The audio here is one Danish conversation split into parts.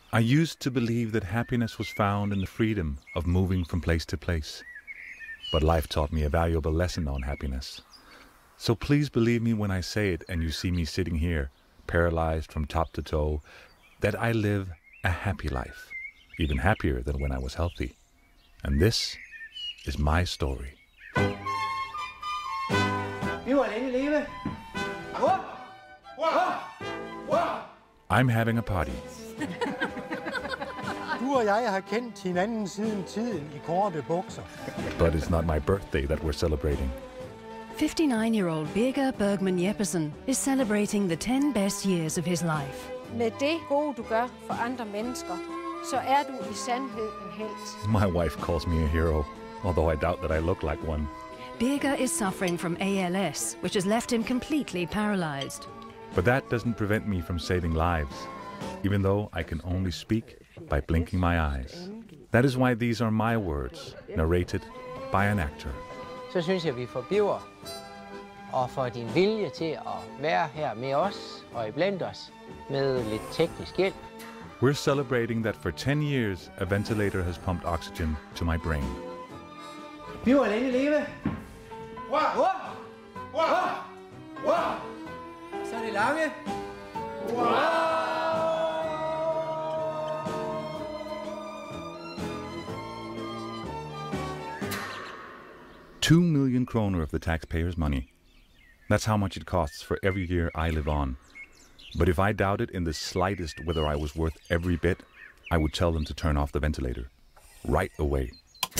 I used to believe that happiness was found in the freedom of moving from place to place. But life taught me a valuable lesson on happiness. So please believe me when I say it and you see me sitting here, paralyzed from top to toe, that I live a happy life, even happier than when I was healthy. And this is my story. I'm having a party. Du og jeg har kendt hinanden siden tiden i korte bukser. But it's not my birthday that we're celebrating. 59-year-old Birger Bergman Jeppesen is celebrating the 10 best years of his life. Med det gode, du gør for andre mennesker, så er du i sandhed en helt. My wife calls me a hero, although I doubt that I look like one. Birger is suffering from ALS, which has left him completely paralyzed. But that doesn't prevent me from saving lives, even though I can only speak by blinking my eyes. That is why these are my words, narrated by an actor. Så synes jeg, vi forbliver og for din vilje til at være her med os og iblandt os med lidt teknisk hjælp. We're celebrating that for 10 years, a ventilator has pumped oxygen to my brain. Bliv alene leve. Så er det lange. 2 million kroner of the taxpayers' money. That's how much it costs for every year I live on. But if I doubted in the slightest whether I was worth every bit, I would tell them to turn off the ventilator. Right away.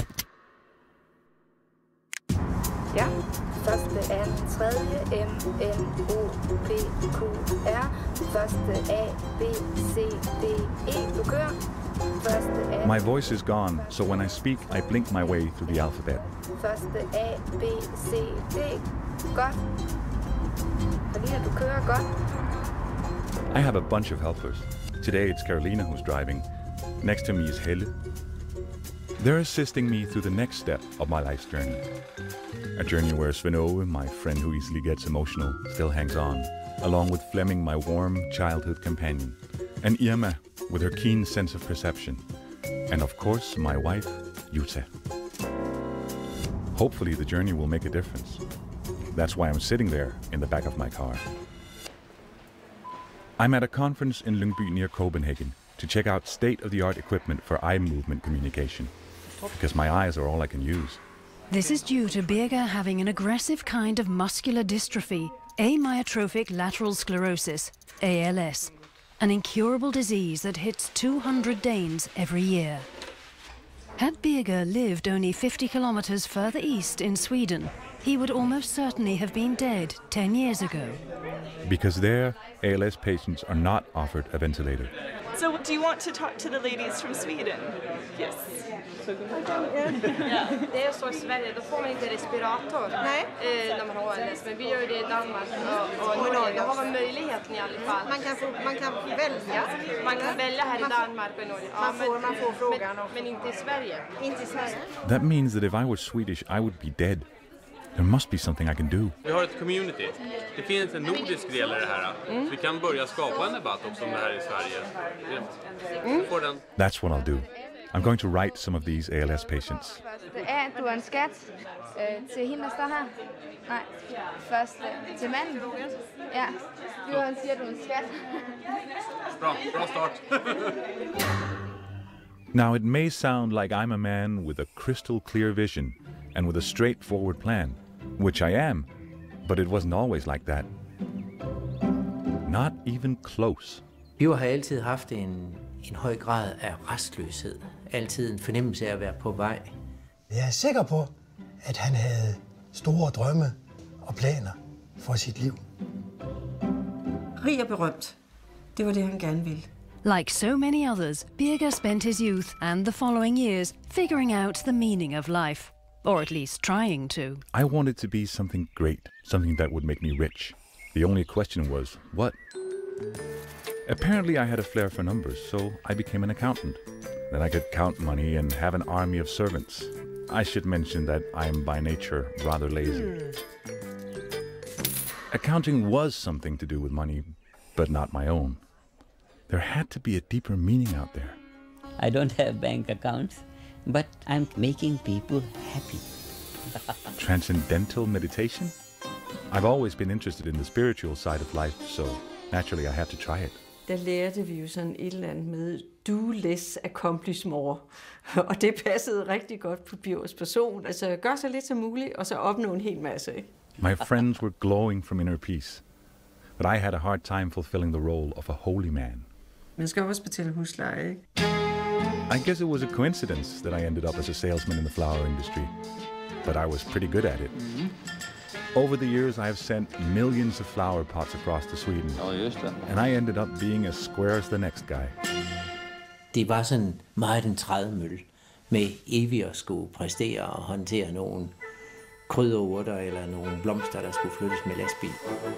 Ja, første, anden, tredje, M, N, O, P, Q, R. Første, A, B, C, D, E. Du kører. Første, A. My voice is gone, so when I speak, I blink my way through the alphabet. Første, A, B, C, D. Godt. Carolina, du kører godt. I have a bunch of helpers. Today it's Carolina who's driving. Next to me is Helle. They're assisting me through the next step of my life's journey. A journey where Sven Ove, my friend who easily gets emotional, still hangs on, along with Flemming, my warm childhood companion, and Irma, with her keen sense of perception, and of course my wife, Jutta. Hopefully the journey will make a difference. That's why I'm sitting there in the back of my car. I'm at a conference in Lyngby near Copenhagen to check out state-of-the-art equipment for eye movement communication, because my eyes are all I can use. This is due to Birger having an aggressive kind of muscular dystrophy, amyotrophic lateral sclerosis, ALS, an incurable disease that hits 200 Danes every year. Had Birger lived only 50 kilometers further east in Sweden, he would almost certainly have been dead 10 years ago. Because there, ALS patients are not offered a ventilator. So do you want to talk to the ladies from Sweden? Yes. Det är så i Sverige, då får man inte respirator. Nej. När man har ALS, men vi gör det i Danmark och Norge. Då har man möjligheten i alla fall. Man kan välja. Man kan välja här i Danmark och Norge. Ja, man får frågan. Men inte i Sverige. Inte i Sverige. That means that if I was Swedish, I would be dead. There must be something I can do. Vi har ett community. Det finns en nordisk del i det här. Så vi kan börja skapa en debatt också om det här i Sverige. That's what I'll do. I'm going to write some of these ALS patients. A, du er en skat. Til hende, der står her. Nej. Første til manden. Ja. Han siger, du er en skat. Bra start. Now, it may sound like I'm a man with a crystal clear vision and with a straightforward plan, which I am, but it wasn't always like that. Not even close. Vi har altid haft en høj grad af restløshed. Altid en fornemmelse af at være på vej. Jeg er sikker på, at han havde store drømme og planer for sit liv. Rig og berømt. Det var det, han gerne ville. Like so many others, Birger spent his youth and the following years figuring out the meaning of life, or at least trying to. I wanted to be something great, something that would make me rich. The only question was, what? Apparently I had a flair for numbers, so I became an accountant. Then I could count money and have an army of servants. I should mention that I am by nature rather lazy. Accounting was something to do with money, but not my own. There had to be a deeper meaning out there. I don't have bank accounts, but I'm making people happy. Transcendental meditation? I've always been interested in the spiritual side of life, so naturally I have to try it. Der lærte vi jo sådan et eller andet med do less, accomplish more. Og det passede rigtig godt på Birgers person. Altså gør så lidt som muligt, og så opnå en hel masse. Ikke? My friends were glowing from inner peace, but I had a hard time fulfilling the role of a holy man. Man skal også betale husleje, ikke? I guess it was a coincidence that I ended up as a salesman in the flower industry, but I was pretty good at it. Over the years, I have sent millions of flower pots across to Sweden, and I ended up being as square as the next guy. Det var sådan meget en trædemølle med evigt at skulle præstere og håndtere nogle krydderurter eller nogle blomster, der skulle flyttes med lastbil.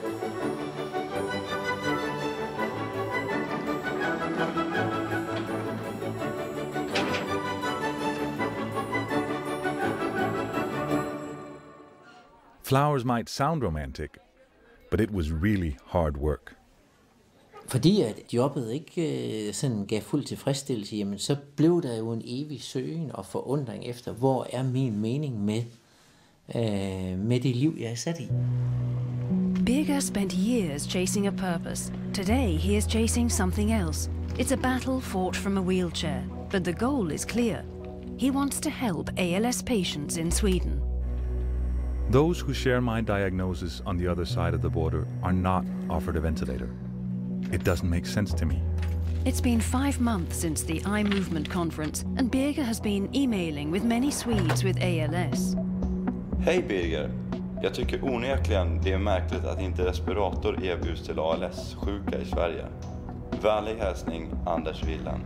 Flowers might sound romantic, but it was really hard work. Fordi at jobbet ikke sådan gav fuld tilfredsstillelse, jamen så blev der jo en evig søgen og forundring efter, hvor er min mening med det liv, jeg er sat i. Birger spent years chasing a purpose. Today he is chasing something else. It's a battle fought from a wheelchair, but the goal is clear. He wants to help ALS patients in Sweden. Those who share my diagnosis on the other side of the border are not offered a ventilator. It doesn't make sense to me. It's been 5 months since the Eye Movement conference, and Birger has been emailing with many Swedes with ALS. Hej Birger. Jag tycker onekligen det är märkligt att inte respirator erbjuds till ALS-sjuka i Sverige. Vänlig hälsning, Anders Willan.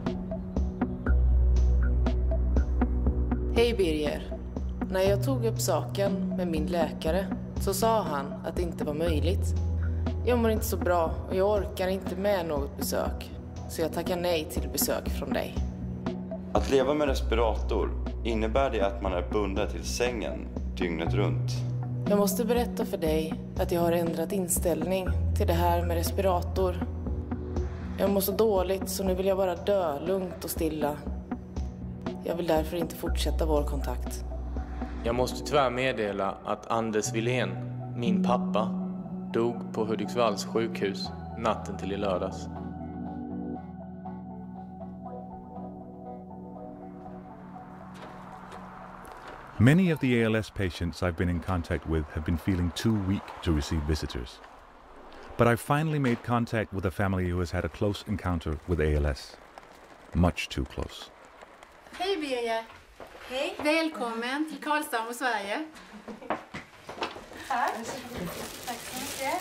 Hej Birger. När jag tog upp saken med min läkare så sa han att det inte var möjligt. Jag mår inte så bra och jag orkar inte med något besök. Så jag tackar nej till besök från dig. Att leva med respirator, innebär det att man är bunden till sängen dygnet runt? Jag måste berätta för dig att jag har ändrat inställning till det här med respirator. Jag mår så dåligt så nu vill jag bara dö lugnt och stilla. Jag vill därför inte fortsätta vår kontakt. Jag måste tyvärr meddela att Anders Wilén, min pappa, dog på Hudiksvalls sjukhus natten till i lördags. Many of the ALS patients I've been in contact with have been feeling too weak to receive visitors. But I finally made contact with a family who has had a close encounter with ALS. Much too close. Hej Birger! Hej! Välkommen till Karlstad och Sverige. Tack! Tack så mycket!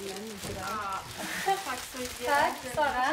Tack så mycket! Tack Sara!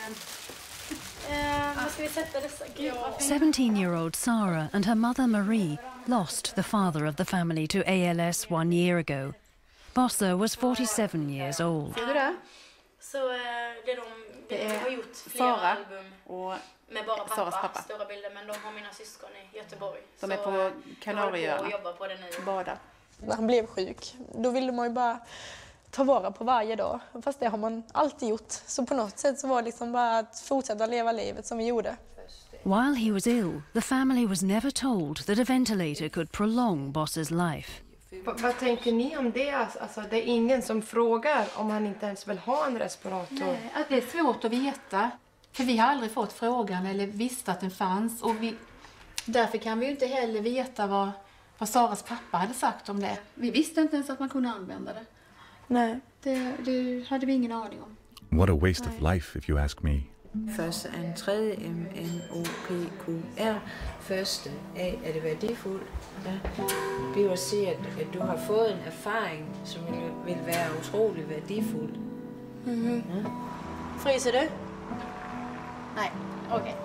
Ska vi sätta dessa? 17-year-old Sarah and her mother Marie lost the father of the family to ALS 1 year ago. Bosse was 47 years old. Ser du det? Så de har gjort flera album och med bara pappa, stora bilder, men de har mina syskon i Göteborg. De är på Kanarieöarna och jobbar på det nu. Bada. När han blev sjuk, då ville man ju bara ta vara på varje dag. Fast det har man alltid gjort. Så på något sätt så var det liksom bara att fortsätta leva livet som vi gjorde. While he was ill, the family was never told that a ventilator could prolong Bosse's life. Vad tänker ni om det? Alltså, det är ingen som frågar om han inte ens vill ha en respirator. Nej, att det är svårt att veta. För vi har aldrig fått frågan eller visste att den fanns. Och därför kan vi ju inte heller veta vad Saras pappa hade sagt om det. Vi visste inte ens att man kunde använda det. Nej. Det hade vi ingen aning om. What a waste of life, if you ask me. Første er en tredje MNOPQR. Første A er det værdifuldt. Ja. Vi vil sige, at du har fået en erfaring, som vil være utrolig værdifuld. Mm-hmm. Ja. Fryser du? Nej, okej.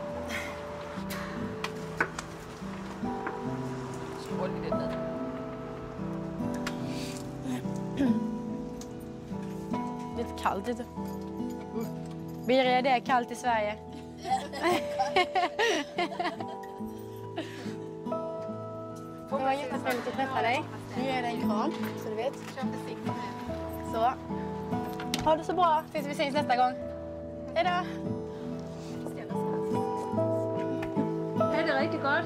Så håller vi det ned. Lite kallt lite. Birger, det är kallt i Sverige. Det var jättetrevligt att träffa dig. Nu ger jag dig en kram, så du vet. Så. Ha det så bra tills vi ses nästa gång. Hej då! det rigtig godt.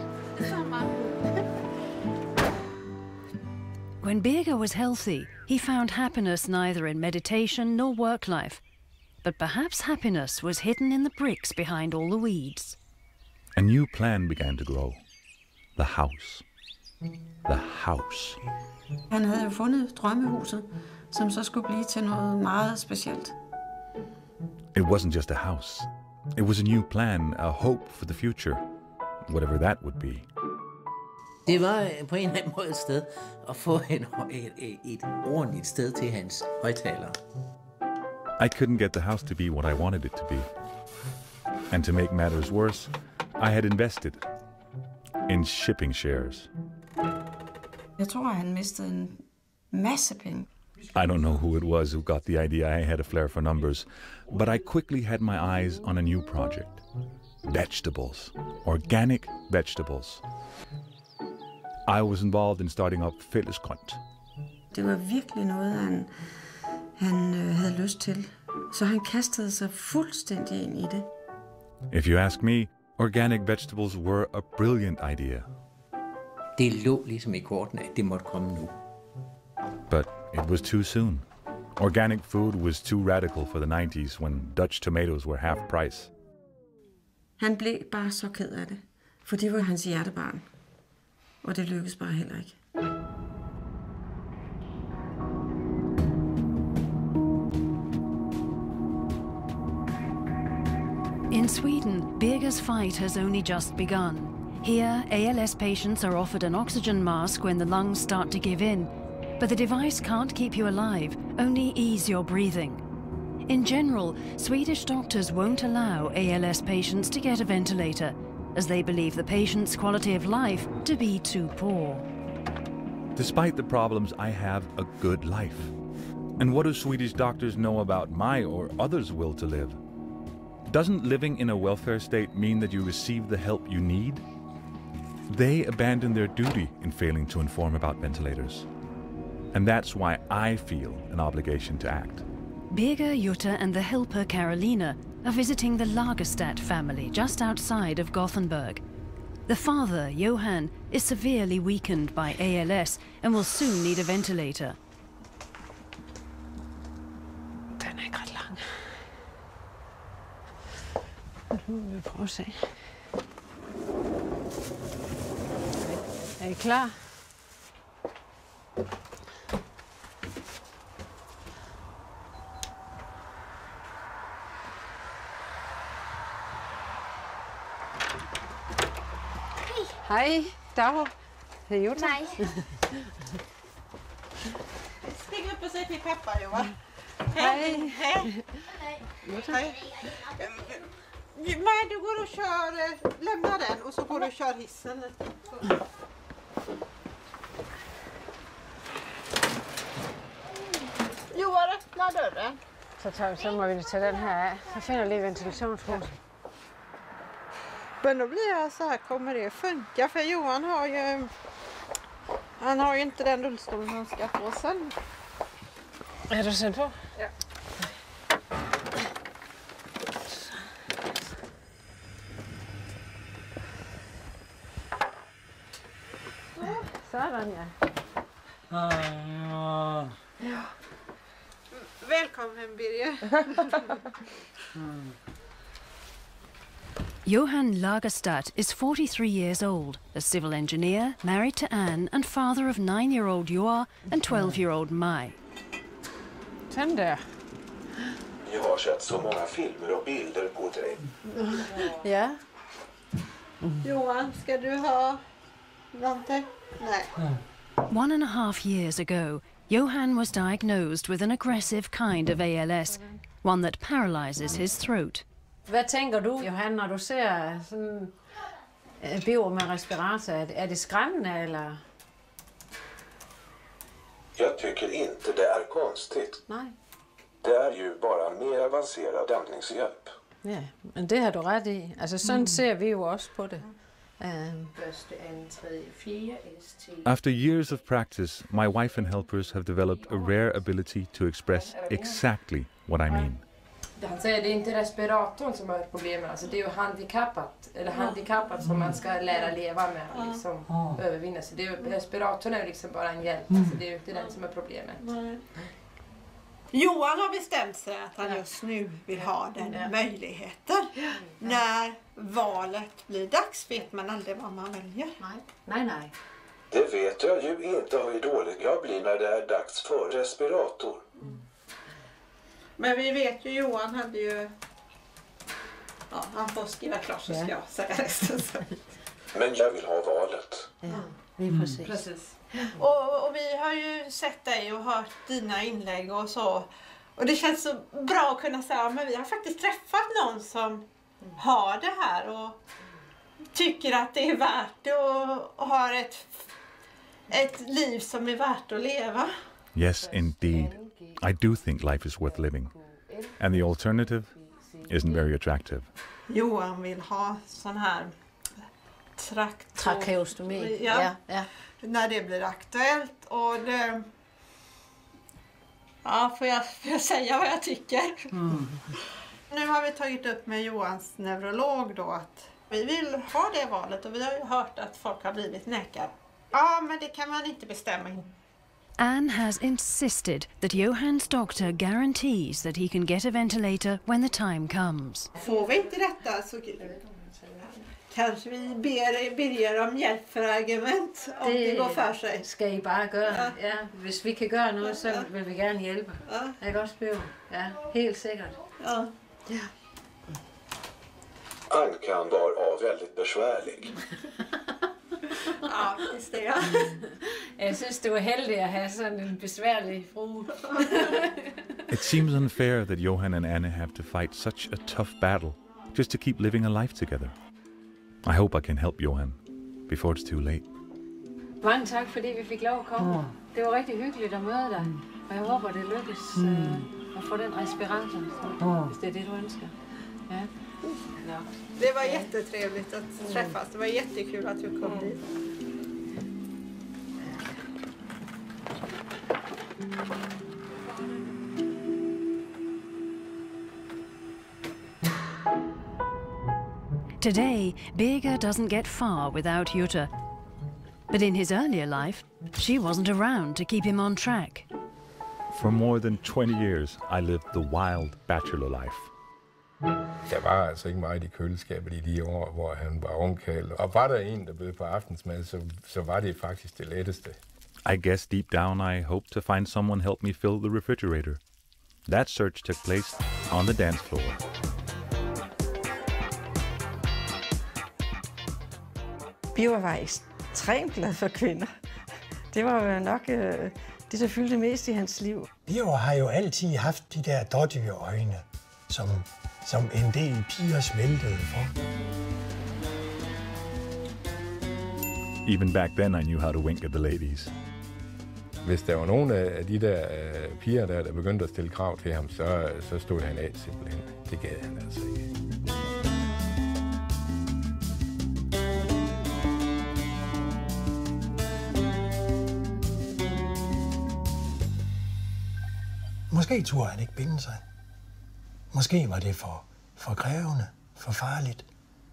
When Birger was healthy, he found happiness neither in meditation nor work life. But perhaps happiness was hidden in the bricks behind all the weeds. A new plan began to grow. The house. The house. Han havde jo fundet drømmehuset, som så skulle blive til noget meget specielt. It wasn't just a house. It was a new plan, a hope for the future, whatever that would be. Det var på en eller anden måde et sted at få et ordentligt sted til hans højtaler. I couldn't get the house to be what I wanted it to be. And to make matters worse, I had invested in shipping shares. Jeg tror, han mistede en masse penge. I don't know who it was who got the idea I had a flair for numbers, but I quickly had my eyes on a new project. Vegetables. Organic vegetables. I was involved in starting up Fællesgrønt. Det var virkelig noget, han havde lyst til. Så han kastede sig fuldstændig ind i det. If you ask me, organic vegetables were a brilliant idea. Det lå ligesom i kortene, at det måtte komme nu. But it was too soon. Organic food was too radical for the 90s when Dutch tomatoes were half price. Han blev bare så ked af det, for det var hans hjertebarn. Og det lykkedes bare heller ikke. In Sweden, Birger's fight has only just begun. Here, ALS patients are offered an oxygen mask when the lungs start to give in, but the device can't keep you alive, only ease your breathing. In general, Swedish doctors won't allow ALS patients to get a ventilator, as they believe the patient's quality of life to be too poor. Despite the problems, I have a good life. And what do Swedish doctors know about my or others' will to live? Doesn't living in a welfare state mean that you receive the help you need? They abandon their duty in failing to inform about ventilators. And that's why I feel an obligation to act. Birger, Jutta and the helper Carolina are visiting the Lagerstadt family just outside of Gothenburg. The father, Johan, is severely weakened by ALS and will soon need a ventilator. Den er ikke ret lang. Nu vil vi prøve at se. Er I klar? Hej, dag. Hej, Jutta. Nej. Stig upp och säg till pappa, Johan. Hej. Hej. Hej. Men du går och kör, lämna den och så går du och kör hissen. Johan, öppna dörren. Så må vi tage den her af. Så finder lige ventilationshosen. Men då blir jag så här, kommer det funka? För Johan har ju inte den rullstolen han ska få sen. Är du sen på? Ja. Sådan, ja. Ja. Välkommen, Birger. Johan Lagerstadt is 43 years old, a civil engineer, married to Anne and father of 9-year-old Joar and 12-year-old Mai. Sådan der. Jag har sett så många filmer och bilder på dig. Ja. Johan, ska du ha någonting? Nej. 1.5 years ago, Johan was diagnosed with an aggressive kind of ALS, one that paralyzes his throat. Hvad tænker du, Johan, når du ser sådan en biver med respirator? Er det skræmmende, eller? Jag tycker inte det är konstigt. Nej. Det är ju bara mer avancerad andningshjälp. Ja, men det har du ret i. Altså sådan ser vi jo også på det. After years of practice, my wife and helpers have developed a rare ability to express exactly what I mean. Han säger att det är inte respiratorn som är problemet, alltså det är ju handikappat som man ska lära leva med och liksom övervinna. Så det är ju, respiratorn är ju liksom bara en hjälp, alltså det är ju inte den som är problemet. Johan har bestämt sig att han just nu vill ha den möjligheten. När valet blir dags vet man aldrig vad man väljer. Nej. Det vet jag ju inte hur dålig jag blir när det är dags för respirator. Men vi vet ju, Johan hade ju... Ja, han får skriva klart så ska jag säga resten. Men jag vill ha valet. Ja, precis. Och vi har ju sett dig och hört dina inlägg och så. Och det känns så bra att kunna säga men vi har faktiskt träffat någon som har det här och tycker att det är värt det och har ett liv som är värt att leva. Yes, indeed. I do think life is worth living. And the alternative isn't very attractive. Johan vill ha sån här trakeostomi. Ja. När det blir aktuellt och det... Ja, får jag säga vad jag tycker? Nu har vi tagit upp med Johans neurolog då att vi vill ha det valet och vi har ju hört att folk har blivit nekade. Ja, men det kan man inte bestämma. Anne has insisted that Johan's doctor guarantees that he can get a ventilator when the time comes. Får vi inte detta så kanske vi ber Birger om hjälp för argument om det går för sig. Ska I bara göra. Ja, hvis vi kan göra något så vill vi gärna hjälpa. Jag också blir. Ja, helt säkert. Ja. Han kan vara väldigt besvärlig. Ja, visst det är. Jag syns det var heldigt att ha sådan en besvärlig fru. It seems unfair that Johan and Anne have to fight such a tough battle just to keep living a life together. I hope I can help Johan before it's too late. Mange tak fordi vi fik lov at komme. Det var rigtig hyggeligt at møde dig. Og jeg håber det lykkes at få den respirator, hvis det er det du ønsker. Ja. Ja. Det var jättetrevligt att träffas. Det var jättekul att du kom dit. Today, Birger doesn't get far without Jutta. But in his earlier life, she wasn't around to keep him on track. For more than 20 years, I lived the wild bachelor life. Der var altså ikke meget i køleskabet i de år, hvor han var ungkarl. Og var der en, der bød på aftensmad, så var det faktisk det letteste. I guess deep down I hoped to find someone help me fill the refrigerator. That search took place on the dance floor. Birger var ekstremt glad for kvinder. Det var jo nok det, der fyldte mest i hans liv. Birger har jo altid haft de der dårdyre øjne, som en del piger smeltede for. Even back then I knew how to wink at the ladies. Hvis der var nogen af de der piger, der begyndte at stille krav til ham, så stod han af simpelthen. Det gad han altså ikke. Måske turde han ikke binde sig. Måske var det for krævende, for farligt.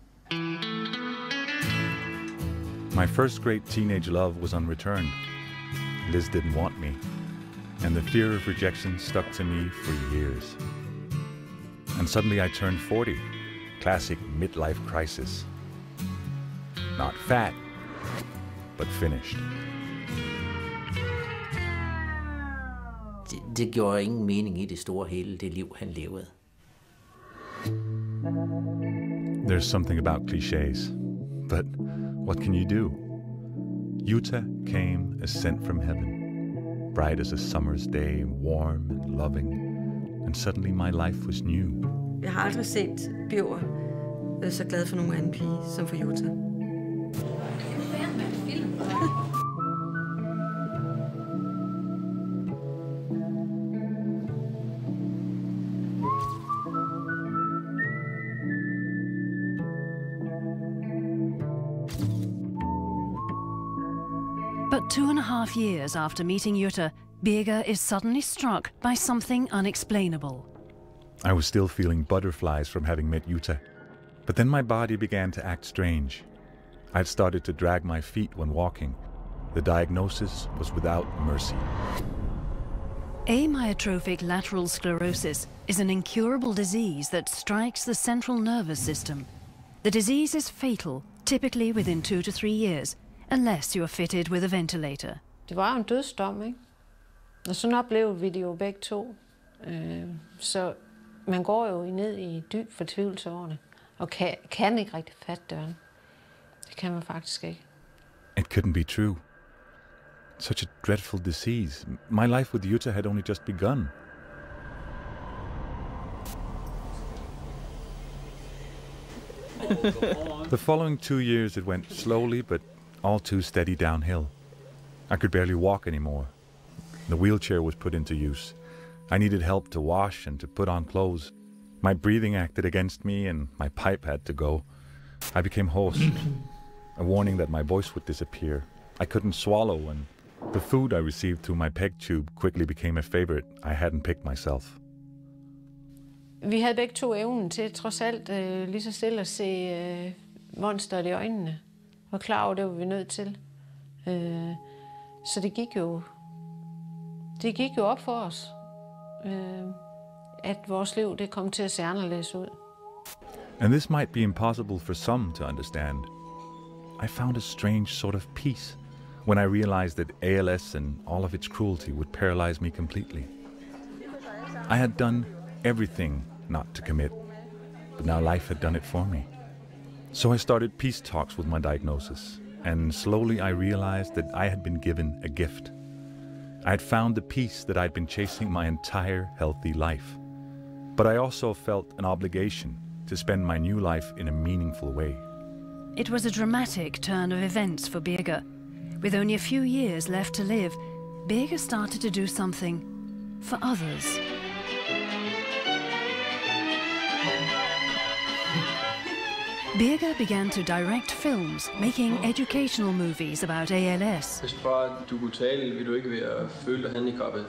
My first great teenage love was unreturned. Liz didn't want me, and the fear of rejection stuck to me for years. And suddenly I turned 40. Classic midlife crisis. Not fat, but finished. Det gjorde ingen mening i det store hele, det liv han levede. There's something about cliches, but what can you do? Jutta came as sent from heaven, bright as a summer's day, warm and loving, and suddenly my life was new. Jeg har aldrig set Birger så glad for nogen anden pige som for Jutta. But 2.5 years after meeting Jutta, Birger is suddenly struck by something unexplainable. I was still feeling butterflies from having met Jutta, but then my body began to act strange. I had started to drag my feet when walking. The diagnosis was without mercy. Amyotrophic lateral sclerosis is an incurable disease that strikes the central nervous system. The disease is fatal, typically within 2 to 3 years, unless you are fitted with a ventilator. Det var jo en dødsdom, ikke? Og sådan oplevede vi det jo begge to. Så man går jo ned i dyb fortvivlelse over det, og kan ikke rigtig fatte døren. Det kan man faktisk ikke. It couldn't be true. Such a dreadful disease. My life with Jutta had only just begun. The following 2 years it went slowly but all too steady downhill. I could barely walk anymore. The wheelchair was put into use. I needed help to wash and to put on clothes. My breathing acted against me and my pipe had to go. I became hoarse, a warning that my voice would disappear. I couldn't swallow, and the food I received through my peg tube quickly became a favorite I hadn't picked myself. Vi havde begge to evnen til trods alt lige så stille at se monsteret i øjnene. Var klar over, det var vi nødt til. Så det gik jo op for os, at vores liv det kom til at se anderledes ud. And this might be impossible for some to understand. I found a strange sort of peace when I realized that ALS and all of its cruelty would paralyze me completely. I had done everything not to commit, but now life had done it for me. So I started peace talks with my diagnosis, and slowly I realized that I had been given a gift. I had found the peace that I'd been chasing my entire healthy life. But I also felt an obligation to spend my new life in a meaningful way. It was a dramatic turn of events for Birger. With only a few years left to live, Birger started to do something for others. Birger began to direct films, making educational movies about ALS. Hvis bare du kunne tale, ville du ikke være følt dig handicappet.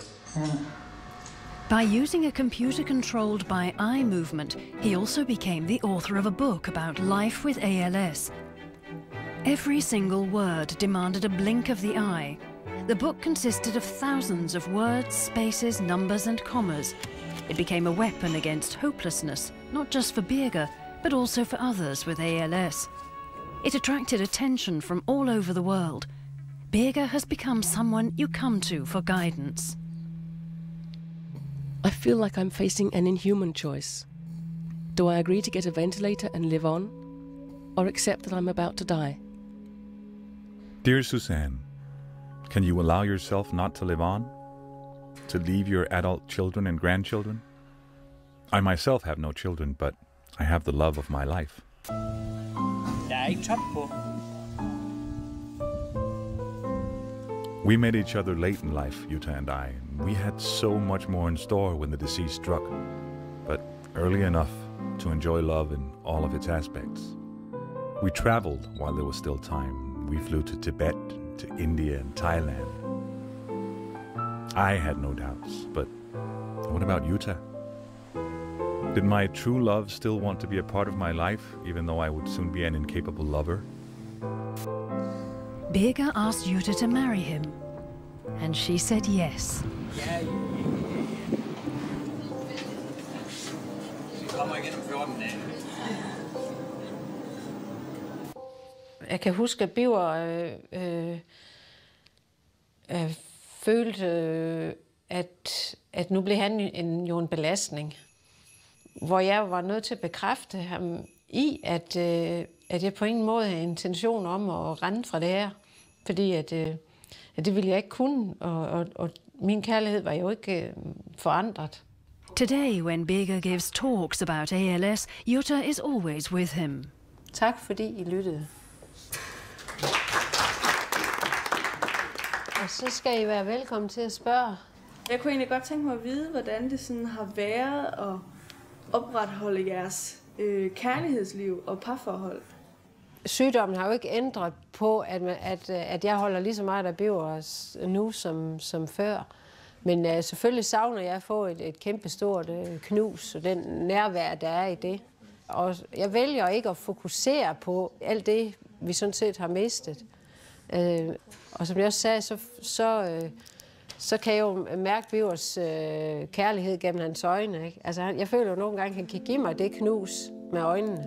By using a computer controlled by eye movement, he also became the author of a book about life with ALS. Every single word demanded a blink of the eye. The book consisted of thousands of words, spaces, numbers and commas. It became a weapon against hopelessness, not just for Birger, but also for others with ALS. It attracted attention from all over the world. Birger has become someone you come to for guidance. I feel like I'm facing an inhuman choice. Do I agree to get a ventilator and live on, or accept that I'm about to die? Dear Suzanne, can you allow yourself not to live on? To leave your adult children and grandchildren? I myself have no children, but I have the love of my life. Ikke top på. We met each other late in life, Jutta and I. We had so much more in store when the disease struck, but early enough to enjoy love in all of its aspects. We traveled while there was still time. We flew to Tibet, to India and Thailand. I had no doubts, but what about Jutta? Did my true love still want to be a part of my life, even though I would soon be an incapable lover? Birger asked Jutta to marry him, and she said yes. Jeg kan huske, at Birger følte, at nu blev han jo en belastning. Hvor jeg var nødt til at bekræfte ham i, at jeg på ingen måde havde intention om at rende fra det her. Fordi at det ville jeg ikke kunne, og min kærlighed var jo ikke forandret. Today, when Birger gives talks about ALS, Jutta is always with him. Tak fordi I lyttede. Og så skal I være velkommen til at spørge. Jeg kunne egentlig godt tænke mig at vide, hvordan det sådan har været at opretholde jeres kærlighedsliv og parforhold. Sygdommen har jo ikke ændret på, at jeg holder lige så meget af Birger nu som før. Men selvfølgelig savner jeg at få et kæmpestort knus, og den nærvær, der er i det. Og jeg vælger ikke at fokusere på alt det, vi sådan set har mistet. Og som jeg også sagde, så kan jeg jo mærke Bivers kærlighed gennem hans øjne. Ikke? Altså, jeg føler jo nogle gange, at han kan give mig det knus med øjnene.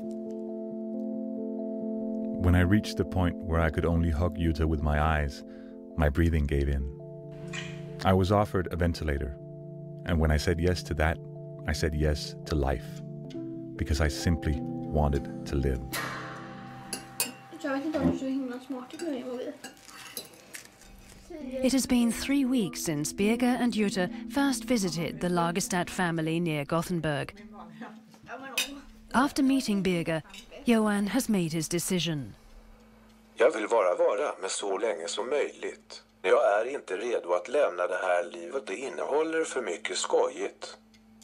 When I reached the point where I could only hug Jutta with my eyes, my breathing gave in. I was offered a ventilator, and when I said yes to that, I said yes to life, because I simply wanted to live. It has been 3 weeks since Birger and Jutta first visited the Lagerstadt family near Gothenburg. After meeting Birger, Johan has made his decision. Jag vill vara med så länge som möjligt. Jag är inte redo att lämna det här livet. Det innehåller för mycket skojigt.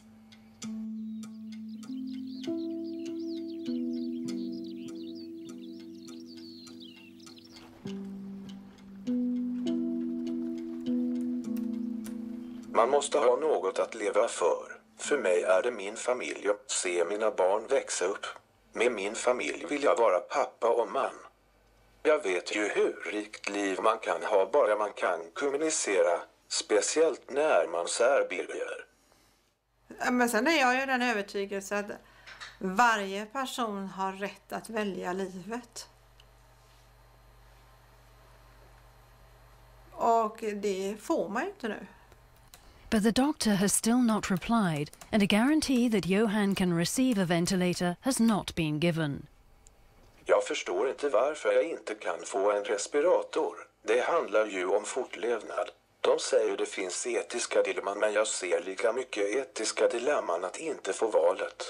Man måste ha något att leva för. För mig är det min familj att se mina barn växa upp. Med min familj vill jag vara pappa och man. Jag vet ju hur rikt liv man kan ha bara man kan kommunicera, speciellt när man särbilder. Men sen är jag ju den övertygelse att varje person har rätt att välja livet. Och det får man ju inte nu. But the doctor has still not replied, and a guarantee that Johan can receive a ventilator has not been given. Jag förstår inte varför jag inte kan få en respirator. Det handlar ju om fortlevnad. De säger det finns etiska dilemman, men jag ser lika mycket etiska dilemman att inte få valet.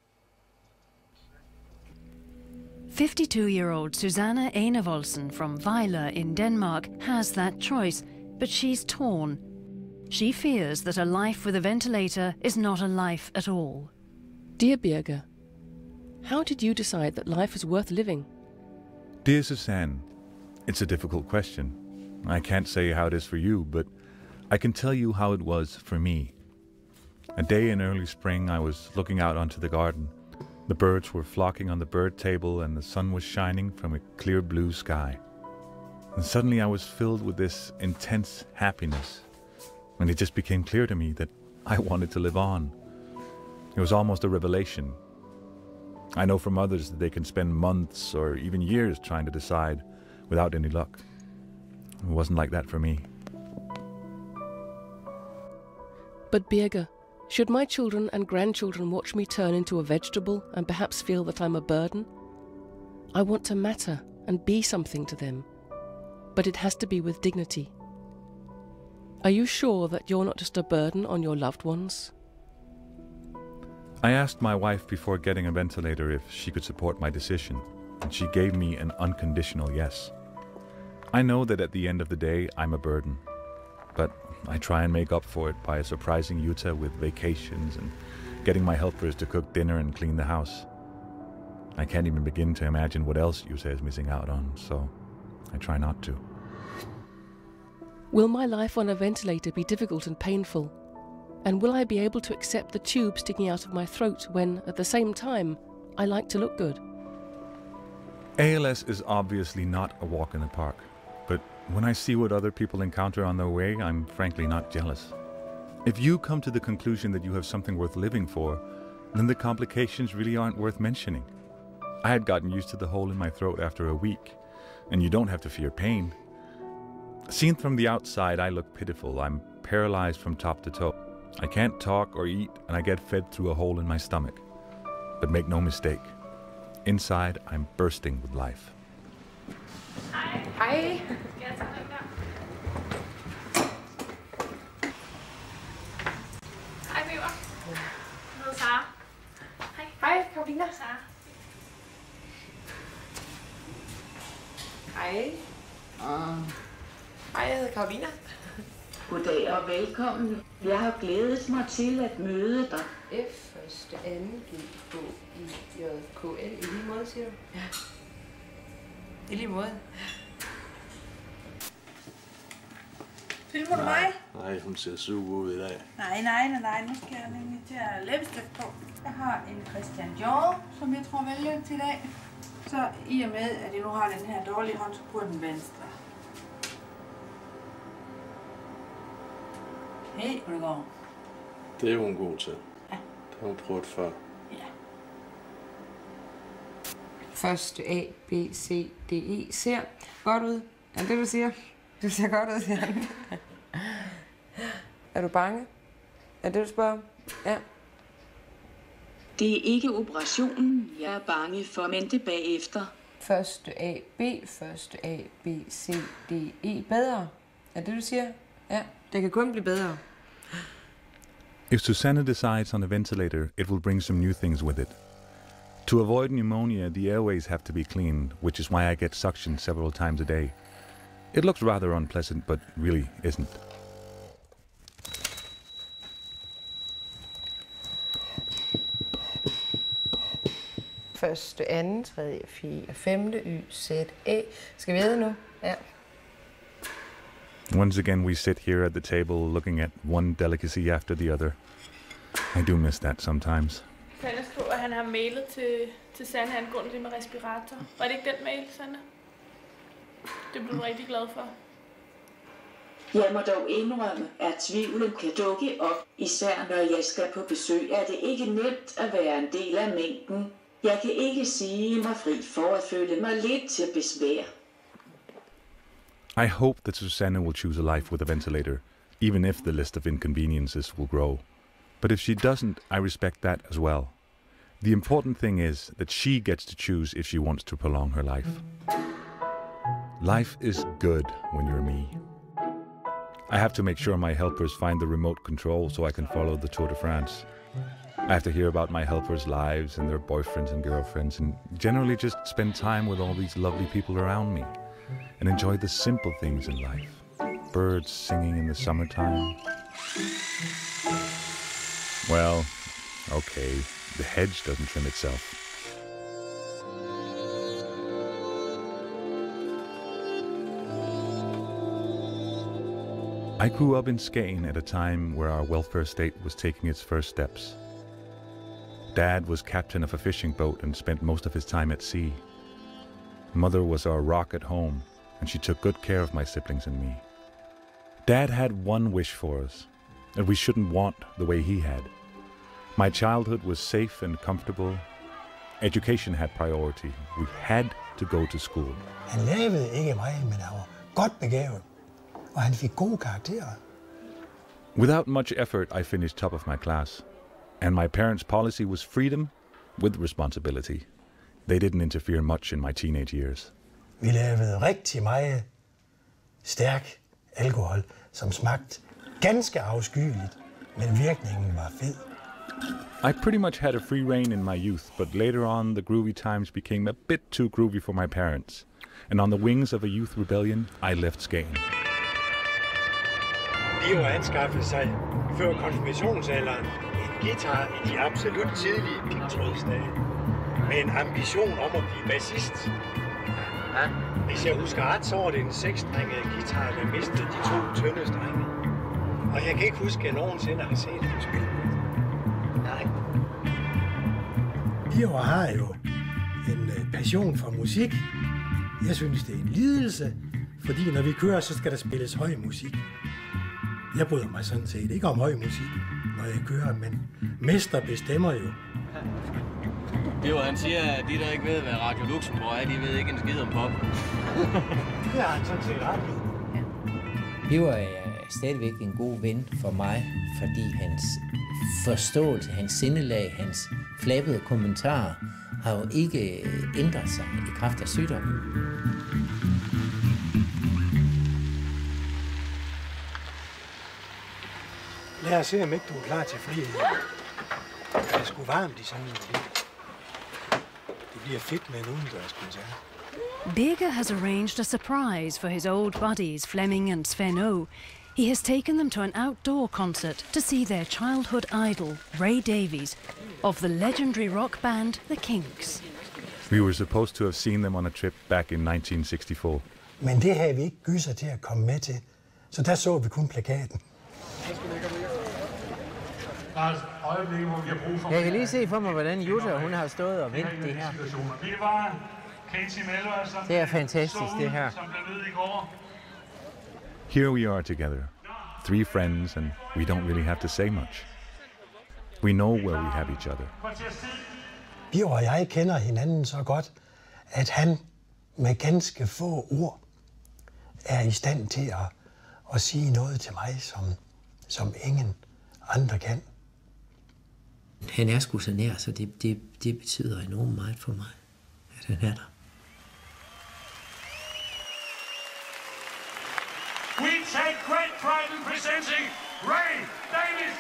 52-year-old Susanna Enevoldsen from Vejle in Denmark has that choice, but she's torn. She fears that a life with a ventilator is not a life at all. Dear Birger, how did you decide that life is worth living? Dear Susanne, it's a difficult question. I can't say how it is for you, but I can tell you how it was for me. A day in early spring, I was looking out onto the garden. The birds were flocking on the bird table and the sun was shining from a clear blue sky. And suddenly I was filled with this intense happiness. And it just became clear to me that I wanted to live on. It was almost a revelation. I know from others that they can spend months or even years trying to decide without any luck. It wasn't like that for me. But Birger, should my children and grandchildren watch me turn into a vegetable and perhaps feel that I'm a burden? I want to matter and be something to them, but it has to be with dignity. Are you sure that you're not just a burden on your loved ones? I asked my wife before getting a ventilator if she could support my decision, and she gave me an unconditional yes. I know that at the end of the day I'm a burden, but I try and make up for it by surprising Jutta with vacations and getting my helpers to cook dinner and clean the house. I can't even begin to imagine what else Jutta is missing out on, so I try not to. Will my life on a ventilator be difficult and painful? And will I be able to accept the tube sticking out of my throat when, at the same time, I like to look good? ALS is obviously not a walk in the park, but when I see what other people encounter on their way, I'm frankly not jealous. If you come to the conclusion that you have something worth living for, then the complications really aren't worth mentioning. I had gotten used to the hole in my throat after a week, and you don't have to fear pain. Seen from the outside, I look pitiful. I'm paralyzed from top to toe. I can't talk or eat, and I get fed through a hole in my stomach. But make no mistake, inside I'm bursting with life. Hej. Hej. Skal jeg tage den der? Hej, Biver. Jeg hedder Sara. Hej. Hej, Karolina. Sara. Hej. Hej, jeg hedder Karolina. Goddag og velkommen. Jeg har glædet mig til at møde dig. F, første, anden, G, K, I, J, K, L. I lige måde, siger du? Ja. I lige måde. Filmer du mig? Nej, hun ser sur ud i dag. Nej. Nu skal jeg nemlig til at læbestift på. Jeg har en Christian Dior, som jeg tror vælger til i dag. Så i og med, at jeg nu har den her dårlige hånd, så bruger den venstre. Hey, hvor det går. Det er hun god til. Ja. Det har hun prøvet før. Ja. Første A, B, C, D, E ser godt ud. Er det, du siger? Du ser godt ud, Jan. Er du bange? Er det, du spørger? Ja. Det er ikke operationen, jeg er bange for, men det bagefter. Første A, B, første A, B, C, D, E. Bedre. Er det, du siger? Ja, det kan kun blive bedre. If Susanna decides on a ventilator, it will bring some new things with it. To avoid pneumonia, the airways have to be cleaned, which is why I get suction several times a day. It looks rather unpleasant, but really isn't. Første, anden, tredje, fjerde, femte, Y, Z, E. Skal vi vide nu? Ja. Once again, we sit here at the table looking at one delicacy after the other. I do miss that sometimes. Sanne skriver, at han har mailet til Sanne angående det med respirator. Var det ikke den mail, Sanne? Det blev du rigtig glad for. Jeg må dog indrømme, at tvivlen kan dukke op, især når jeg skal på besøg. Er det ikke nemt at være en del af mængden? Jeg kan ikke sige mig fri for at føle mig lidt til besvær. I hope that Susanna will choose a life with a ventilator, even if the list of inconveniences will grow. But if she doesn't, I respect that as well. The important thing is that she gets to choose if she wants to prolong her life. Life is good when you're me. I have to make sure my helpers find the remote control so I can follow the Tour de France. I have to hear about my helpers' lives and their boyfriends and girlfriends, and generally just spend time with all these lovely people around me and enjoy the simple things in life. Birds singing in the summertime. Well, okay, the hedge doesn't trim itself. I grew up in Skagen at a time where our welfare state was taking its first steps. Dad was captain of a fishing boat and spent most of his time at sea. Mother was our rock at home, and she took good care of my siblings and me. Dad had one wish for us, that we shouldn't want the way he had. My childhood was safe and comfortable. Education had priority. We had to go to school. Han lavede ikke meget, men han var godt begavet, og han fik gode karakterer. Without much effort, I finished top of my class. And my parents' policy was freedom with responsibility. They didn't interfere much in my teenage years. Vi lavede rigtig meget stærk alkohol, som smagte ganske afskyeligt, men virkningen var fed. I pretty much had a free rein in my youth, but later on the groovy times became a bit too groovy for my parents. And on the wings of a youth rebellion, I left Skagen. Bio anskaffede sig før konfirmationsalderen en guitar i de absolut tidlige pigtrådsdage, med en ambition om at blive bassist. Ja. Hvis jeg husker ret, så var det en 6-strenget guitar, der mistede de 2 tynde strenge. Og jeg kan ikke huske, at jeg nogensinde har set ham spille. Nej. Bio har jo en passion for musik. Jeg synes, det er en lidelse, fordi når vi kører, så skal der spilles høj musik. Jeg bryder mig sådan set ikke om høj musik, når jeg kører, men mester bestemmer jo. Jo, han siger, at de, der ikke ved, hvad Radio Luxembourg er, de ved ikke en skid om pop. Det har han sådan set ret i. Biver er stadigvæk en god ven for mig, fordi hans forståelse, hans sindelag, hans flabede kommentarer har jo ikke ændret sig i kraft af sygdommen. Lad os se, om ikke du er klar til frihed. Det er sgu varmt i sådan en bil. Det bliver fedt med en udendørskoncert. Birger has arranged a surprise for his old buddies Flemming and Sven O. He has taken them to an outdoor concert to see their childhood idol, Ray Davies, of the legendary rock band The Kinks. We were supposed to have seen them on a trip back in 1964. Men det havde vi ikke gyser til at komme med til, så der så vi kun plakaten. Jeg kan lige se for mig, hvordan Jutta, hun har stået og ventet det her. Det er fantastisk, det her. Here we are together, 3 friends, and we don't really have to say much. We know where we have each other. Birger og jeg kender hinanden så godt, at han med ganske få ord er i stand til at sige noget til mig, som ingen andre kan. Han er sgu så nær, så det betyder enormt meget for mig, at han er der. We take great pride in presenting Ray Davis.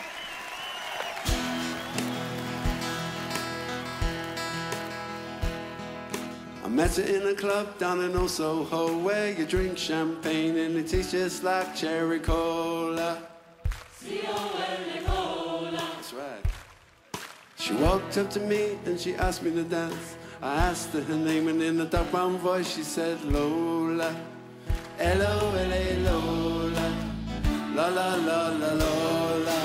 I met her in a club down in Old Soho where you drink champagne and it tastes just like cherry cola. That's right. She walked up to me and she asked me to dance. I asked her her name and in a dark brown voice she said Lola. L-O-L-A Lola. La la la la Lola.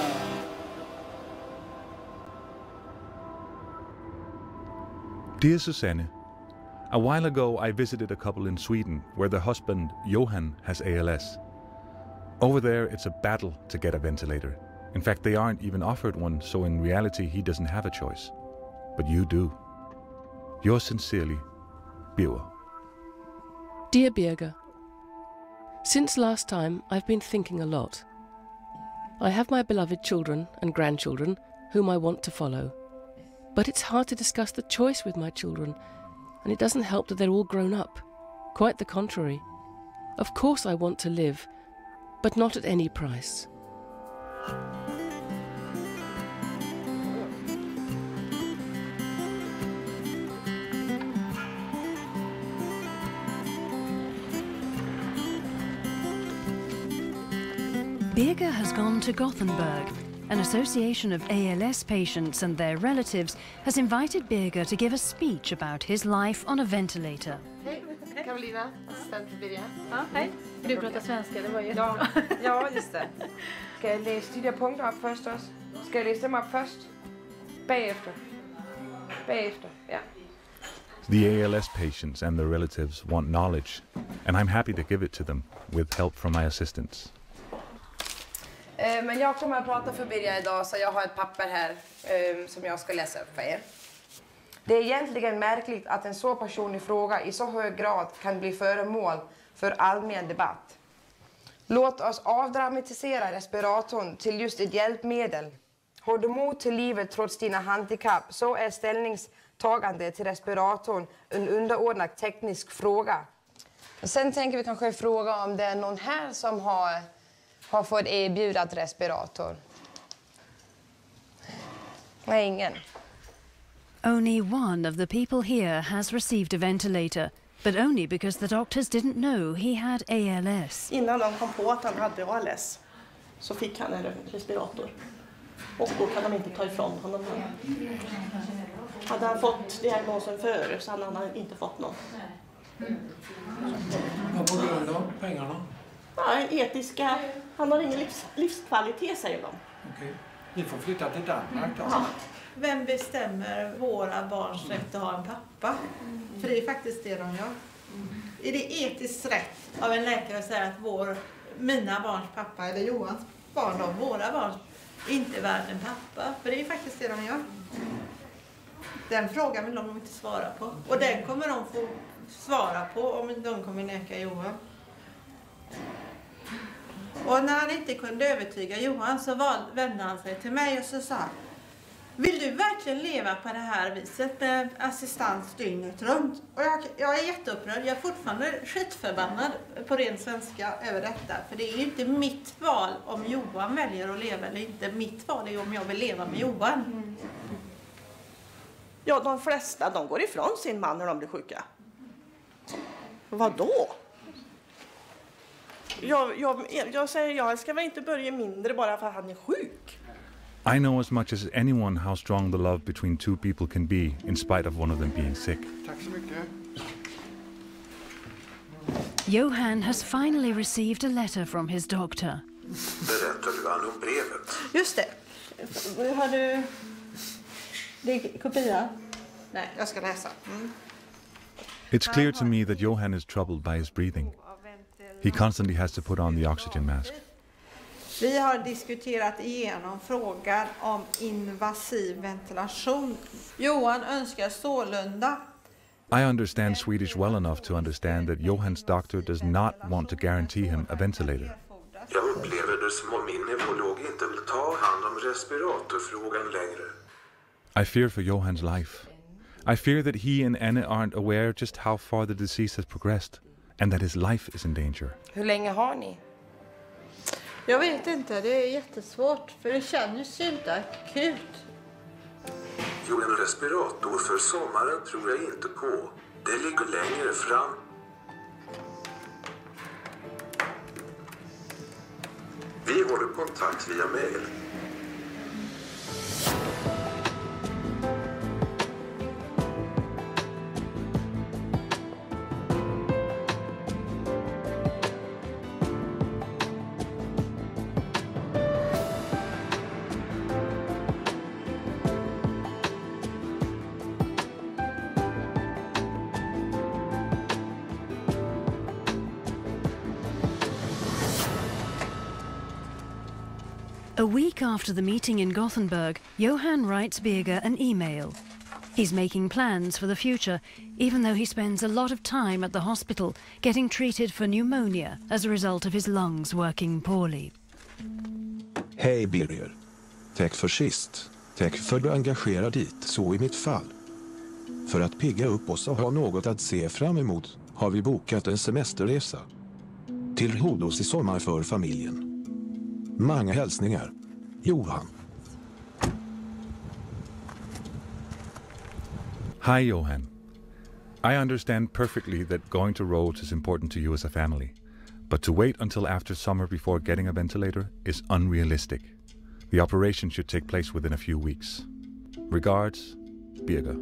Dear Susanne, a while ago I visited a couple in Sweden where the husband, Johan, has ALS. Over there it's a battle to get a ventilator. In fact, they aren't even offered one, so in reality he doesn't have a choice. But you do. Yours sincerely, Birger. Dear Birger, since last time I've been thinking a lot. I have my beloved children and grandchildren whom I want to follow. But it's hard to discuss the choice with my children, and it doesn't help that they're all grown up. Quite the contrary. Of course I want to live, but not at any price. Birger has gone to Gothenburg. An association of ALS patients and their relatives has invited Birger to give a speech about his life on a ventilator. Hej, Carolina, assistent för Birger. Ja, hej. Du pratar svenska, det var ju Ja, just det. Ska jag läsa de där punkterna upp först också? Ska jag läsa dem upp först? Bagefter. Bagefter, ja. The ALS patients and their relatives want knowledge, and I'm happy to give it to them with help from my assistants. Men jag kommer att prata för Birger idag, så jag har ett papper här som jag ska läsa upp för er. Det är egentligen märkligt att en så personlig fråga i så hög grad kan bli föremål för allmän debatt. Låt oss avdramatisera respiratorn till just ett hjälpmedel. Har du mod till livet trots dina handikapp, så är ställningstagande till respiratorn en underordnad teknisk fråga. Sen tänker vi kanske fråga om det är någon här som har fått erbjudat respirator. Nej, ingen. Only one of the people here has received a ventilator, but only because the doctors didn't know he had ALS. Innan de kom på att han hade ALS så fick han en respirator. Och då kan de inte ta ifrån honom. Hade han fått diagnosen före så hade han inte fått någon. Vad på grund av pengarna? Ja, etiska. Han har ingen livskvalitet, säger de. Okej. Vi får flytta till Danmark då. Ja. Vem bestämmer våra barns rätt att ha en pappa? För det är faktiskt det de gör. Är det etiskt rätt av en läkare att säga att mina barns pappa eller Johans barn och våra barn inte är värd en pappa? För det är faktiskt det de gör. Den frågan vill de inte svara på. Och den kommer de få svara på om de kommer neka Johan. Och när han inte kunde övertyga Johan så vände han sig till mig och så sa: vill du verkligen leva på det här viset med assistans dygnet runt? Och jag är jätteupprörd. Jag är fortfarande skitförbannad på ren svenska över detta. För det är ju inte mitt val om Johan väljer att leva eller inte. Mitt val är om jag vill leva med Johan. Ja, de flesta de går ifrån sin man när de blir sjuka. Vadå? Jag säger, jag ska väl inte börja mindre bara för att han är sjuk. I know as much as anyone how strong the love between two people can be in spite of one of them being sick. Tack så mycket. Johan has finally received a letter from his doctor. Berättar du han om brevet? Just det. Har du... Det är kopia? Nej, jag ska läsa. It's clear to me that Johan is troubled by his breathing. He constantly has to put on the oxygen mask. Vi har diskuterat igenom frågan om invasiv ventilation. Johan önskar sålunda. I understand Swedish well enough to understand that Johan's doctor does not want to guarantee him a ventilator. Jag upplever det som om min neurolog inte vill ta hand om respiratorfrågan längre. I fear for Johan's life. I fear that he and Anne aren't aware just how far the disease has progressed and that his life is in danger. Hur länge har ni? Jag vet inte, det är jättesvårt för det känns ju inte akut. Jo, en respirator för sommaren tror jag inte på. Det ligger längre fram. Vi håller kontakt via mail. A week after the meeting in Gothenburg, Johan writes Birger an email. He's making plans for the future, even though he spends a lot of time at the hospital getting treated for pneumonia as a result of his lungs working poorly. Hej Birger. Tack för sist. Tack för att du engagerar dit så i mitt fall. För att pigga upp oss och ha något att se fram emot har vi bokat en semesterresa. Till Rhodos i sommar för familjen. Många hälsningar. Johan. Hi, Johan. I understand perfectly that going to Rhodes is important to you as a family, but to wait until after summer before getting a ventilator is unrealistic. The operation should take place within a few weeks. Regards, Birger.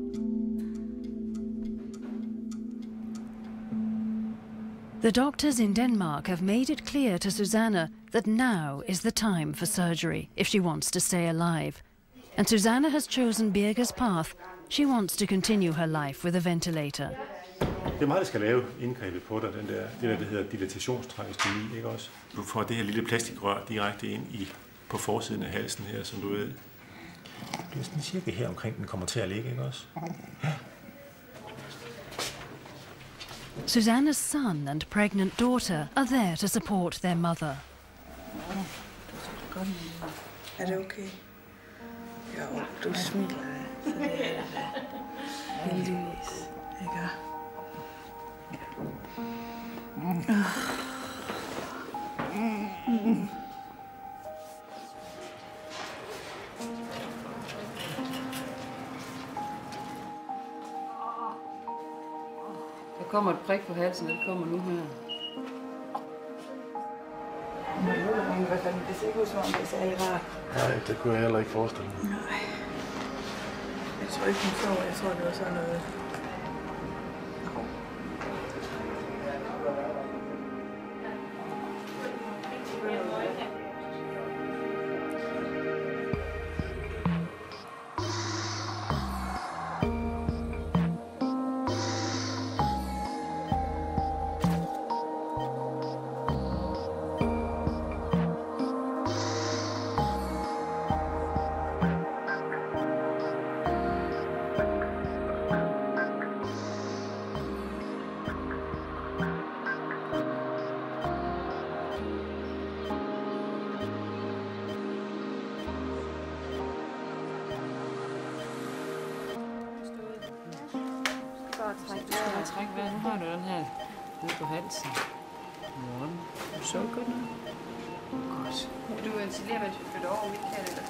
The doctors in Denmark have made it clear to Susanna that now is the time for surgery if she wants to stay alive. And Susanna has chosen Birger's path. She wants to continue her life with a ventilator. Det er mig, der skal lave indgrebet på dig, det der hedder dilatationstrakeostomi, ikke også? Du får det her lille plastikrør direkte ind på forsiden af halsen her, som du ved. Det er sådan cirka her omkring, den kommer til at ligge, ikke også? Ja. Susanna's son and pregnant daughter are there to support their mother. Er det okay? Jo, du smiler. Så det er heldigvis. Ikke? Der kommer et prik på halsen, og det kommer nu her. Det ser ikke ud som om det er særlig rart. Nej, det kunne jeg heller ikke forestille mig. Nej. Jeg tror ikke, hun sover. Jeg tror, det var sådan noget. Træk vejret. Nu har du den her nede på halsen. Morgen. Du så godt nu. Godt. Du ventilerer, mens vi flytter over Michael, eller?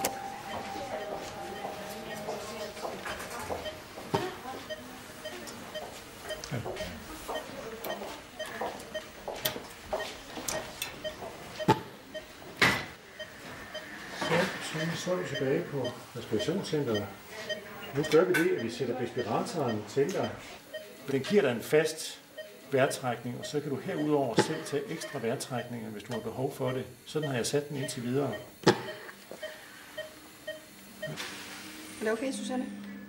Så er vi tilbage på respirationscenteret. Nu gør vi det, at vi sætter respiratoren til dig. Den giver dig en fast vejrtrækning, og så kan du herudover selv tage ekstra vejrtrækninger, hvis du har behov for det. Sådan har jeg sat den indtil videre. Er det okay, Susanne?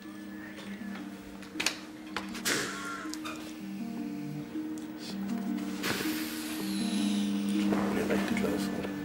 Jeg er rigtig glad for det.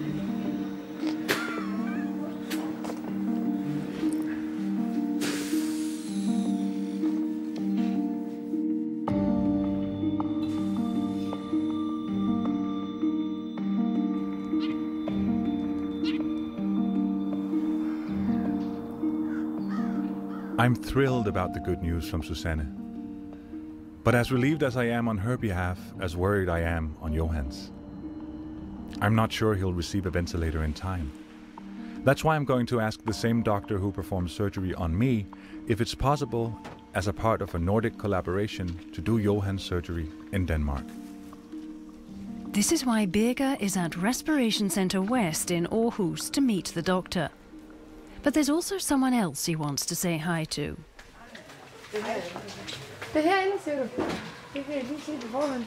I'm thrilled about the good news from Susanne. But as relieved as I am on her behalf, as worried I am on Johan's. I'm not sure he'll receive a ventilator in time. That's why I'm going to ask the same doctor who performed surgery on me if it's possible, as a part of a Nordic collaboration, to do Johan's surgery in Denmark. This is why Birger is at Respiration Center West in Aarhus to meet the doctor. But there's also someone else he wants to say hi to. Det er herinde, siger du. Det kan jeg lige se på forhånd.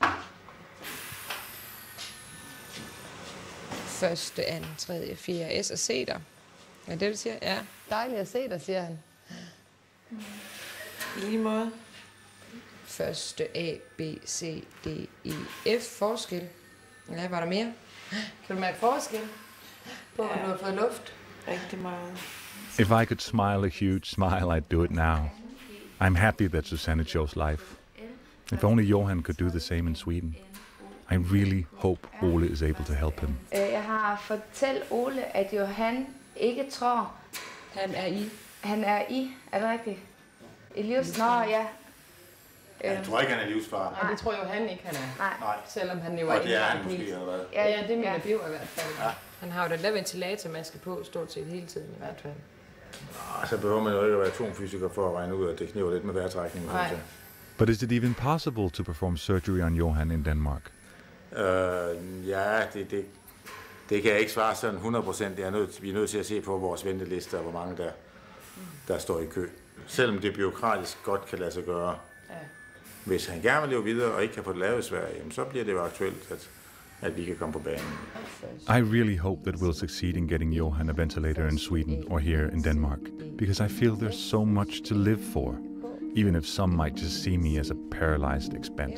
Første, anden, tredje, fjerde, S og C der. Ja, det du siger? Ja. Dejligt at se dig, siger han. I lige måde. Første, A, B, C, D, E, F. Forskel. Ja, var der mere? Kan du mærke forskel på, at du har fået luft? Rigtig meget. If I could smile a huge smile, I'd do it now. I'm happy that Susanne chose life. If only Johan could do the same in Sweden. I really hope Ole is able to help him. Jeg har fortalt Ole, at Johan ikke tror... Han er i. Han er i, er det rigtigt? I livs... Nå, ja. Jeg tror ikke, han er livsfar. Nej, det tror Johan ikke, han er. Nej. Selvom han jo er... Og det er han måske, eller hvad? Ja, det er min bio i hvert fald. Ja. Han har jo den der ventilatormaske på, stort set hele tiden i hvert fald. Så behøver man jo ikke at være atomfysiker for at regne ud, at det kniver lidt med vejrtrækningen. Nej. But is it even possible to perform surgery on Johan in Denmark? Ja, det kan jeg ikke svare sådan 100%. Vi er nødt til at se på vores ventelister, og hvor mange der står i kø. Selvom det bureaukratisk godt kan lade sig gøre. Ja. Hvis han gerne vil leve videre og ikke kan få det lavet i Sverige, så bliver det jo aktuelt, at vi kan komme på banen. I really hope that we'll succeed in getting Johan a ventilator in Sweden or here in Denmark, because I feel there's so much to live for, even if some might just see me as a paralyzed expense.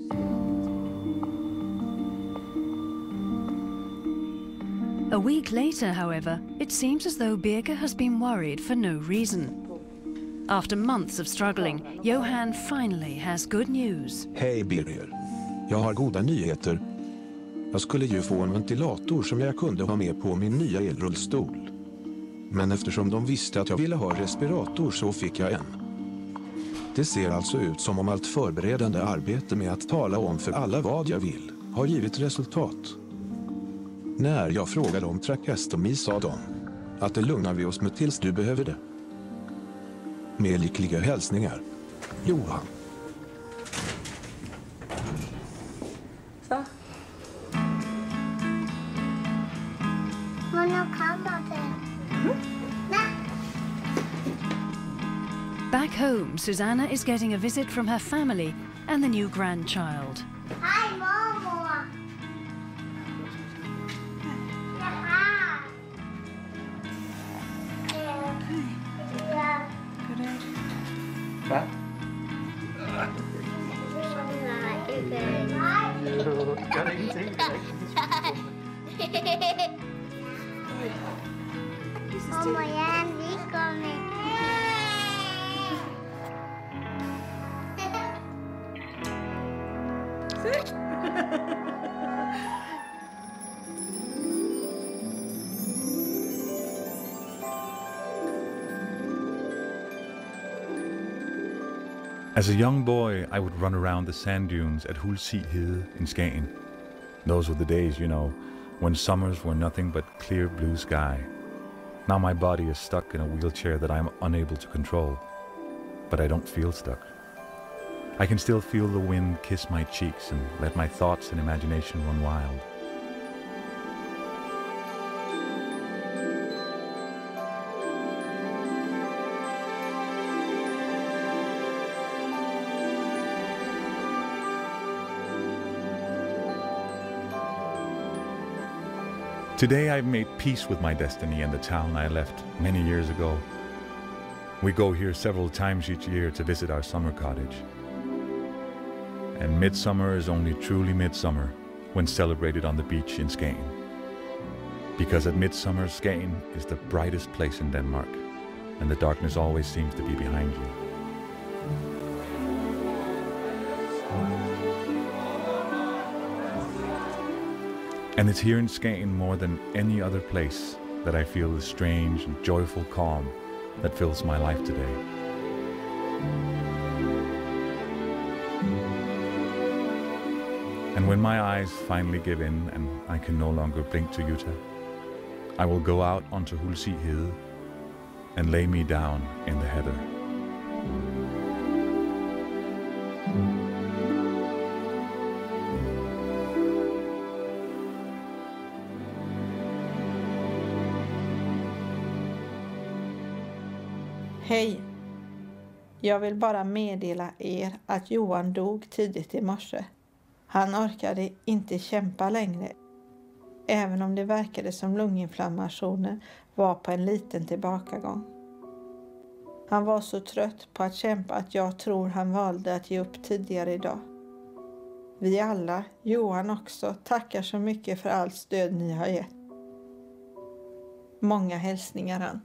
A week later, however, it seems as though Birger has been worried for no reason. After months of struggling, Johan finally has good news. Hej Birger. Jag har goda nyheter. Jag skulle ju få en ventilator som jag kunde ha med på min nya elrullstol. Men eftersom de visste att jag ville ha respirator så fick jag en. Det ser alltså ut som om allt förberedande arbete med att tala om för alla vad jag vill har givit resultat. När jag frågade om trakestomi sa de att det lugnar vi oss med tills du behöver det. Med lyckliga hälsningar, Johan. Så. Back home, Susanna is getting a visit from her family and the new grandchild. Hi, Mama. Hvad? Gør det ingenting. Mamma, jeg er en velkommen. As a young boy, I would run around the sand dunes at Hulsihede in Skagen. Those were the days, you know, when summers were nothing but clear blue sky. Now my body is stuck in a wheelchair that I am unable to control. But I don't feel stuck. I can still feel the wind kiss my cheeks and let my thoughts and imagination run wild. Today I've made peace with my destiny and the town I left many years ago. We go here several times each year to visit our summer cottage. And midsummer is only truly midsummer when celebrated on the beach in Skagen. Because at midsummer, Skagen is the brightest place in Denmark, and the darkness always seems to be behind you. And it's here in Skagen more than any other place that I feel the strange and joyful calm that fills my life today. And when my eyes finally give in and I can no longer blink to Jutta, I will go out onto Hulsi Hede and lay me down in the heather. Hej! Jag vill bara meddela er att Johan dog tidigt i morse. Han orkade inte kämpa längre, även om det verkade som lunginflammationen var på en liten tillbakagång. Han var så trött på att kämpa att jag tror han valde att ge upp tidigare idag. Vi alla, Johan också, tackar så mycket för allt stöd ni har gett. Många hälsningar han.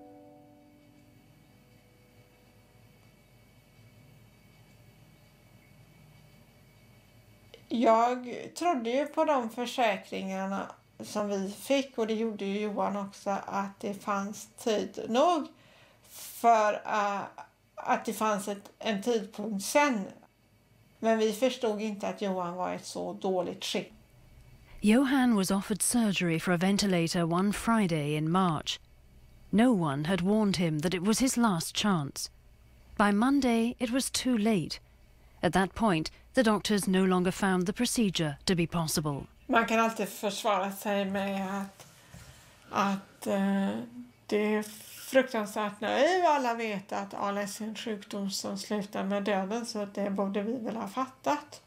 Jag trodde ju på de försäkringarna som vi fick, och det gjorde ju Johan också, att det fanns tid nog för att det fanns en tidpunkt sen. Men vi förstod inte att Johan var i ett så dåligt skick. Johan was offered surgery for a ventilator one Friday in March. No one had warned him that it was his last chance. By Monday, it was too late. At that point, the doctors no longer found the procedure to be possible. Man kan alltid försvara sig med att det är fruktansvärt naiv. Alla vet att ALS är en sjukdom som slutar med döden, så det borde vi väl ha fattat.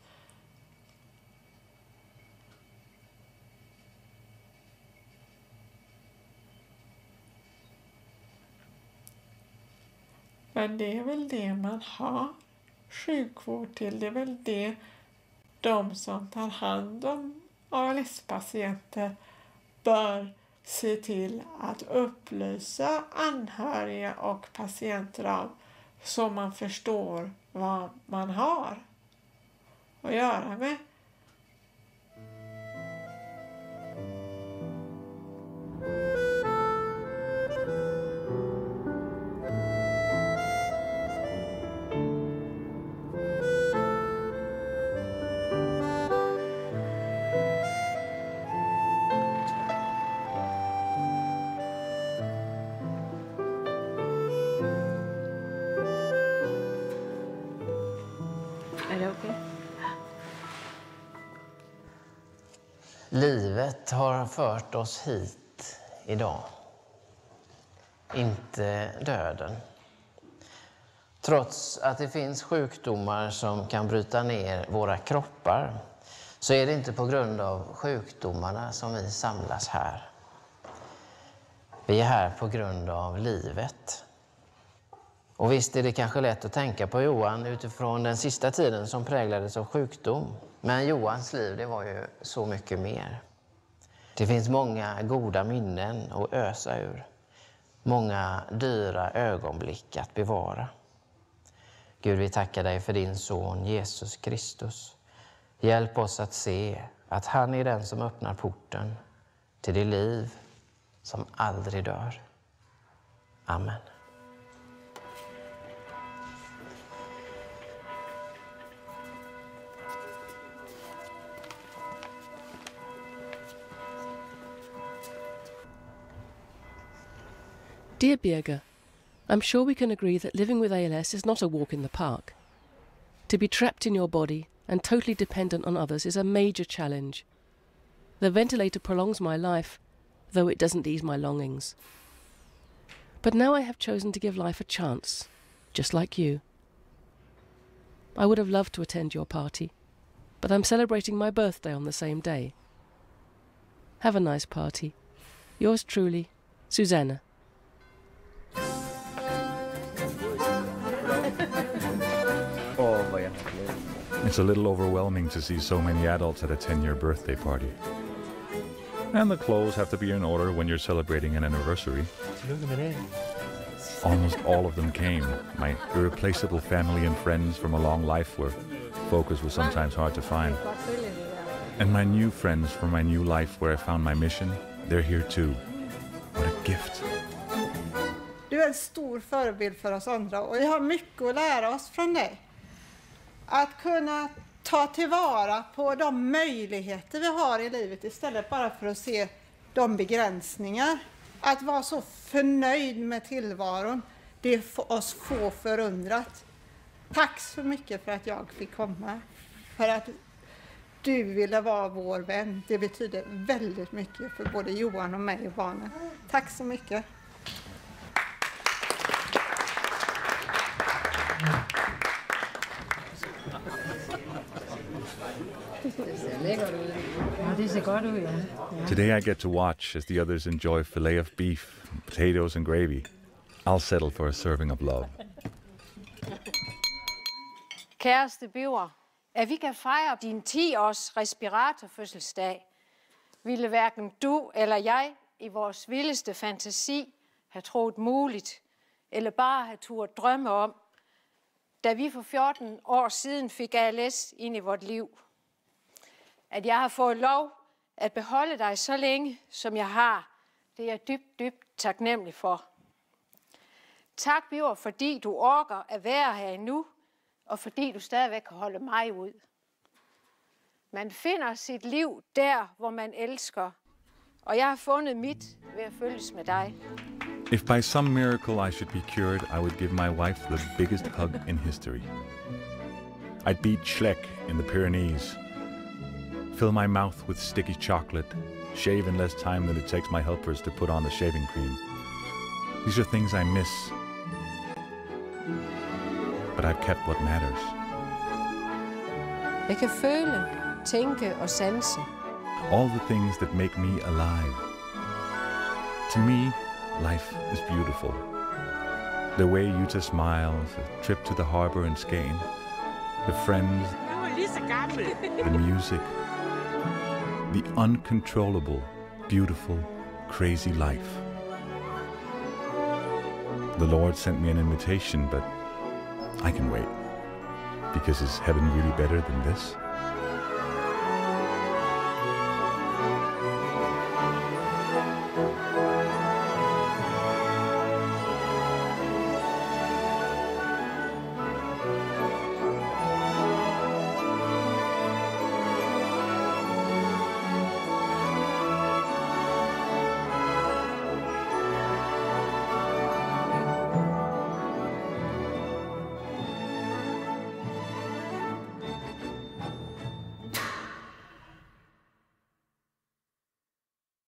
Men det är väl det man har sjukvård till. Det är väl det de som tar hand om ALS-patienter bör se till att upplysa anhöriga och patienter av, så man förstår vad man har att göra med. Livet har fört oss hit idag. Inte döden. Trots att det finns sjukdomar som kan bryta ner våra kroppar, så är det inte på grund av sjukdomarna som vi samlas här. Vi är här på grund av livet. Och visst är det kanske lätt att tänka på Johan utifrån den sista tiden som präglades av sjukdom. Men Johans liv, det var ju så mycket mer. Det finns många goda minnen att ösa ur. Många dyra ögonblick att bevara. Gud, vi tackar dig för din son Jesus Kristus. Hjälp oss att se att han är den som öppnar porten till det liv som aldrig dör. Amen. Dear Birger, I'm sure we can agree that living with ALS is not a walk in the park. To be trapped in your body and totally dependent on others is a major challenge. The ventilator prolongs my life, though it doesn't ease my longings. But now I have chosen to give life a chance, just like you. I would have loved to attend your party, but I'm celebrating my birthday on the same day. Have a nice party. Yours truly, Susanna. It's a little overwhelming to see so many adults at a 10-year birthday party. And the clothes have to be in order when you're celebrating an anniversary. Almost all of them came, my irreplaceable family and friends from a long life where focus was sometimes hard to find. And my new friends from my new life where I found my mission, they're here too. What a gift. Du är en stor förebild för oss andra och vi har mycket att lära oss från dig. Att kunna ta tillvara på de möjligheter vi har i livet istället bara för att se de begränsningar. Att vara så förnöjd med tillvaron, det är oss få förundrat. Tack så mycket för att jag fick komma. För att du ville vara vår vän. Det betyder väldigt mycket för både Johan och mig och barnen. Tack så mycket. Today I get to watch as the others enjoy fillet of beef, potatoes and gravy. I'll settle for a serving of love. Kæreste Biver, at vi kan fejre din 10-års respiratorfødselsdag, ville hverken du eller jeg i vores vildeste fantasi have troet muligt, eller bare have turde drømme om, da vi for 14 år siden fik ALS ind i vort liv. At jeg har fået lov at beholde dig så længe, som jeg har, det er jeg dybt, dybt taknemmelig for. Tak, Biver, fordi du orker at være her endnu, og fordi du stadigvæk kan holde mig ud. Man finder sit liv der, hvor man elsker, og jeg har fundet mit ved at følges med dig. If by some miracle I should be cured, I would give my wife the biggest hug in history. I'd beat Schleck in the Pyrenees, fill my mouth with sticky chocolate, shave in less time than it takes my helpers to put on the shaving cream. These are things I miss, but I've kept what matters. Jeg kan føle, tænke og sanse. All the things that make me alive. To me, life is beautiful. The way Jutta smiles, a trip to the harbor in Skagen, the friends, the music, the uncontrollable, beautiful, crazy life. The Lord sent me an invitation, but I can wait. Because is heaven really better than this?